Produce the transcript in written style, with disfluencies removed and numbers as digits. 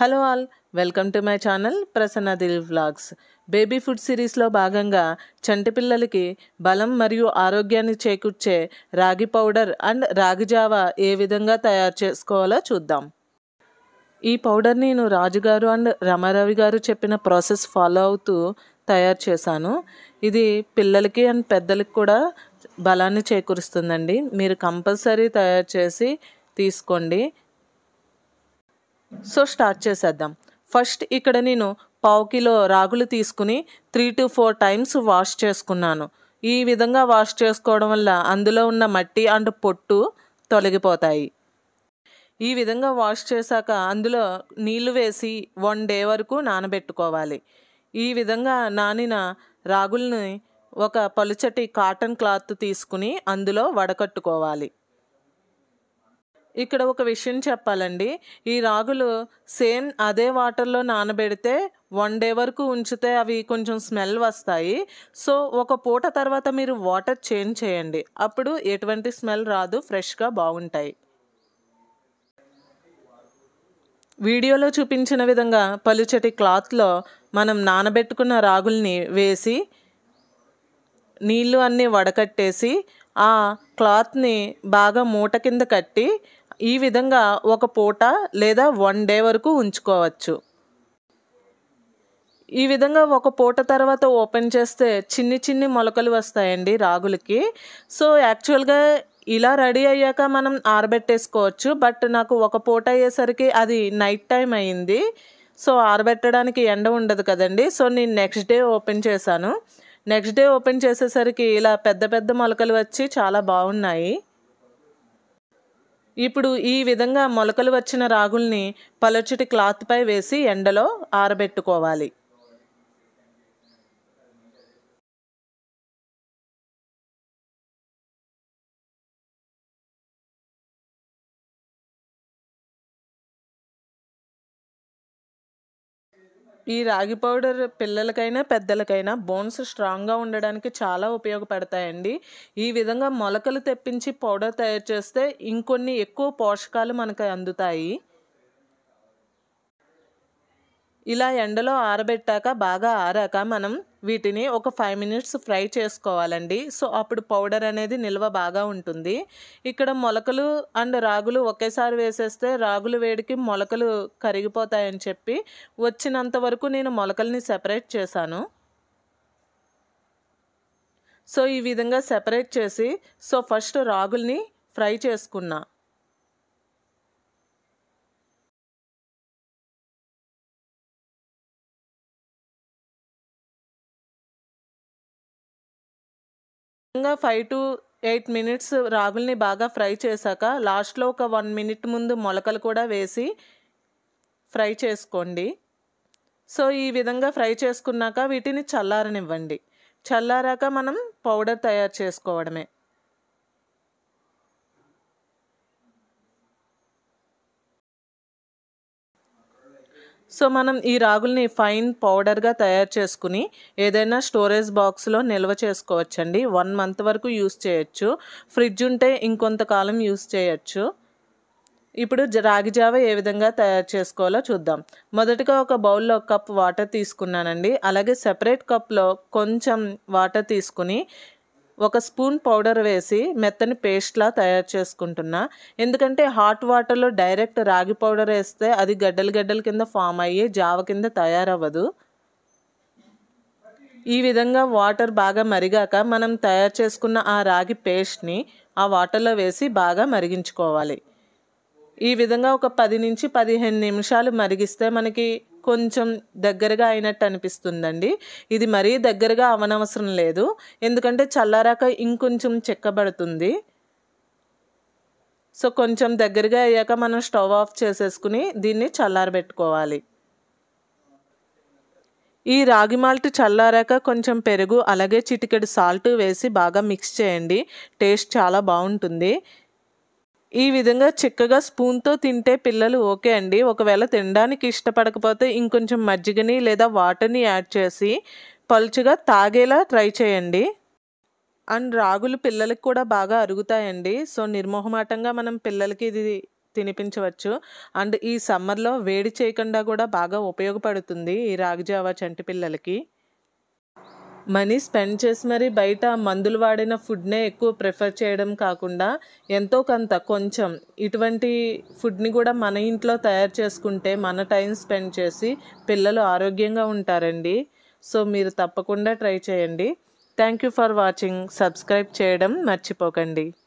Hello all, welcome to my channel Prasanna Dil vlogs. Baby food సిరీస్లో భాగంగా చంటి పిల్లలకి బలం మరియు ఆరోగ్యాన్ని చేకూర్చే రాగి పౌడర్ అండ్ రాగి జావా ఏ విధంగా తయారు చేసుకోవాలో చూద్దాం. ఈ పౌడర్ నేను రాజుగారు అండ్ రమారవి గారు చెప్పిన ప్రాసెస్ ఫాలో అవుతూ తయారు చేశాను. ఇది పిల్లలకి అండ్ పెద్దలకి కూడా బలాన్ని చేకూరుస్తుందండి. మీరు కంపల్సరీ తయారు చేసి తీసుకోండి. సో స్టార్ట్ చేసేద్దాం. ఫస్ట్ ఇక్కడ నేను 1/2 కిలో రాగులు తీసుకుని 3 to 4 టైమ్స్ వాష్ చేసుకున్నాను. ఈ విధంగా వాష్ చేసుకోవడం వల్ల అందులో ఉన్న మట్టి అండ్ పొట్టు తొలగిపోతాయి. ఈ విధంగా వాష్ చేశాక అందులో నీళ్లు వేసి 1 డే వరకు నానబెట్టుకోవాలి. ఈ విధంగా నానిన రాగుల్ని ఒక పలుచటి కాటన్ క్లాత్ తీసుకుని అందులో వడకట్టుకోవాలి. ఇక్కడ ఒక విషయం చెప్పాలండి, ఈ రాగులు సేమ్ అదే వాటర్లో నానబెడితే 1 డే వరకు ఉంచితే అవి కొంచెం స్మెల్ వస్తాయి. సో ఒక పూట తర్వాత మీరు వాటర్ చేంజ్ చేయండి, అప్పుడు ఎటువంటి స్మెల్ రాదు, ఫ్రెష్గా బాగుంటాయి. వీడియోలో చూపించిన విధంగా పలుచటి క్లాత్లో మనం నానబెట్టుకున్న రాగుల్ని వేసి నీళ్ళు అన్నీ వడకట్టేసి ఆ క్లాత్ని బాగా మూట కింద కట్టి ఈ విధంగా ఒక పూట లేదా 1 డే వరకు ఉంచుకోవచ్చు. ఈ విధంగా ఒక పూట తర్వాత ఓపెన్ చేస్తే చిన్ని మొలకలు వస్తాయండి రాగులకి. సో యాక్చువల్గా ఇలా రెడీ అయ్యాక మనం ఆరబెట్టేసుకోవచ్చు, బట్ నాకు ఒక పూట అయ్యేసరికి అది నైట్ టైం అయింది. సో ఆరబెట్టడానికి ఎండ ఉండదు కదండి. సో నేను నెక్స్ట్ డే ఓపెన్ చేశాను. నెక్స్ట్ డే ఓపెన్ చేసేసరికి ఇలా పెద్ద మొలకలు వచ్చి చాలా బాగున్నాయి. ఇప్పుడు ఈ విధంగా మొలకలు వచ్చిన రాగుల్ని పలుచటి క్లాత్పై వేసి ఎండలో ఆరబెట్టుకోవాలి. ఈ రాగి పౌడర్ పిల్లలకైనా పెద్దలకైనా బోన్స్ స్ట్రాంగ్గా ఉండడానికి చాలా ఉపయోగపడతాయండి. ఈ విధంగా మొలకలు తెప్పించి పౌడర్ తయారు చేస్తే ఇంకొన్ని ఎక్కువ పోషకాలు మనకు అందుతాయి. ఇలా ఎండలో ఆరబెట్టాక బాగా ఆరాక మనం వీటిని ఒక 5 minutes ఫ్రై చేసుకోవాలండి. సో అప్పుడు పౌడర్ అనేది నిల్వ బాగా ఉంటుంది. ఇక్కడ మొలకలు అండ్ రాగులు ఒకేసారి వేసేస్తే రాగులు వేడికి మొలకలు కరిగిపోతాయని చెప్పి వచ్చినంత వరకు నేను మొలకల్ని సెపరేట్ చేశాను. సో ఈ విధంగా సెపరేట్ చేసి ఫస్ట్ రాగుల్ని ఫ్రై చేసుకున్నా. ఇంకా 5 to 8 minutes రాగుల్ని బాగా ఫ్రై చేశాక లాస్ట్లో ఒక 1 minute ముందు మొలకలు కూడా వేసి ఫ్రై చేసుకోండి. సో ఈ విధంగా ఫ్రై చేసుకున్నాక వీటిని చల్లారనివ్వండి. చల్లారాక మనం పౌడర్ తయారు చేసుకోవడమే. సో మనం ఈ రాగుల్ని ఫైన్ పౌడర్గా తయారు చేసుకుని ఏదైనా స్టోరేజ్ బాక్స్లో నిల్వ చేసుకోవచ్చండి. 1 month వరకు యూస్ చేయొచ్చు. ఫ్రిడ్జ్ ఉంటే ఇంకొంతకాలం యూస్ చేయొచ్చు. ఇప్పుడు రాగి జావ ఏ విధంగా తయారు చేసుకోవాలో చూద్దాం. మొదటిగా ఒక బౌల్లో 1 cup వాటర్ తీసుకున్నానండి. అలాగే సెపరేట్ కప్లో కొంచెం వాటర్ తీసుకుని 1 స్పూన్ పౌడర్ వేసి మెత్తని పేస్ట్లా తయారు చేసుకుంటున్నా. ఎందుకంటే హాట్ వాటర్లో డైరెక్ట్ రాగి పౌడర్ వేస్తే అది గడ్డలు కింద ఫామ్ అయ్యి జావ కింద తయారవ్వదు. ఈ విధంగా వాటర్ బాగా మరిగాక మనం తయారు చేసుకున్న ఆ రాగి పేస్ట్ని ఆ వాటర్లో వేసి బాగా మరిగించుకోవాలి. ఈ విధంగా ఒక 10 నుంచి 15 నిమిషాలు మరిగిస్తే మనకి కొంచెం దగ్గరగా అయినట్టు అనిపిస్తుందండి. ఇది మరీ దగ్గరగా అవనవసరం లేదు, ఎందుకంటే చల్లారాక ఇంకొంచెం చిక్కబడుతుంది. సో కొంచెం దగ్గరగా అయ్యాక మనం స్టవ్ ఆఫ్ చేసేసుకుని దీన్ని చల్లారబెట్టుకోవాలి. ఈ రాగి మాల్ట్ చల్లారాక కొంచెం పెరుగు అలాగే చిటికెడు సాల్ట్ వేసి బాగా మిక్స్ చేయండి. టేస్ట్ చాలా బాగుంటుంది. ఈ విధంగా చిక్కగా స్పూన్తో తింటే పిల్లలు ఓకే అండి. ఒకవేళ తినడానికి ఇష్టపడకపోతే ఇంకొంచెం మజ్జిగని లేదా వాటర్ని యాడ్ చేసి పలుచగా తాగేలా ట్రై చేయండి. అండ్ రాగులు పిల్లలకి కూడా బాగా అరుగుతాయండి. సో నిర్మోహమాటంగా మనం పిల్లలకి ఇది తినిపించవచ్చు. అండ్ ఈ సమ్మర్‌లో వేడి చేయకుండా కూడా బాగా ఉపయోగపడుతుంది ఈ రాగి జావా చంటి పిల్లలకి. మనీ స్పెండ్ చేసి మరి బయట మందులు వాడిన ఫుడ్‌నే ఎక్కువ ప్రిఫర్ చేయడం కాకుండా ఎంతో కొంత కొంచెం ఇటువంటి ఫుడ్‌ని కూడా మన ఇంట్లో తయారు చేసుకుంటే మన టైం స్పెండ్ చేసి పిల్లలు ఆరోగ్యంగా ఉంటారండి. సో మీరు తప్పకుండా ట్రై చేయండి. Thank you for watching. Subscribe చేయడం మర్చిపోకండి.